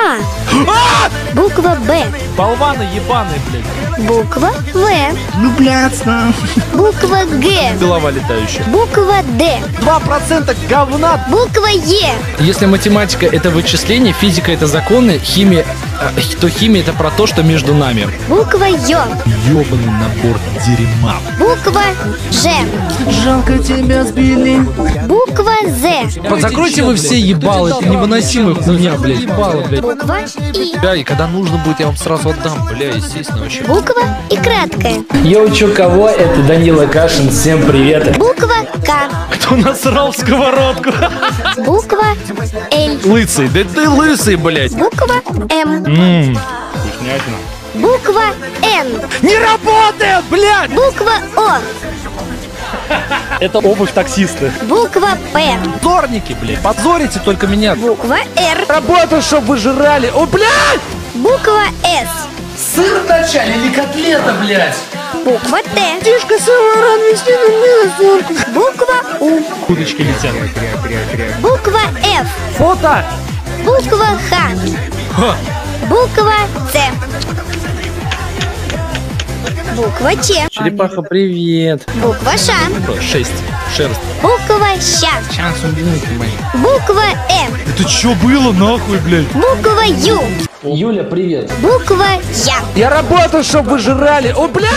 А. Буква Б. Болваны ебаные, блядь. Буква В. Влюбляться. Буква Г. Голова летающая. Буква Д. 2% говна. Буква Е. Если математика это вычисление, физика это законы, химия, то химия это про то, что между нами. Буква Ё. Ёбаный набор дерьма. Буква Ж. Жалко тебя сбили. Буква З. Закройте вы все ебалы, это невыносимая хуйня, блядь. Ебало, блядь. Буква И. Да, и когда нужно будет, я вам сразу отдам, бля, естественно, вообще. Буква И краткая. Йоу, чё, кого? Это Данила Кашин, всем привет. Буква К. Кто насрал в сковородку? Буква Л. Лысый, да ты лысый, блядь. Буква М. Вкуснятина. Буква Н. Не работает, блядь! Буква О. Это обувь таксиста. Буква П. Позорники, блядь, позорите только меня. Буква Р. Работу, чтоб вы жрали. О, блядь! Буква С. Сыр вначале или котлета, блядь? Буква Т. Тишка самара, Буква У. Удочки летят. Буква Ф. Фото! Буква Х. Буква С. Буква Ч. Черепаха, привет. Буква Ш. 6. Шерсть. Буква Щ. Сейчас уберите мои. Буква Э. Это чё было нахуй, блядь? Буква Ю. Юля, привет. Буква Я. Я работаю, чтоб вы жрали. О, блядь!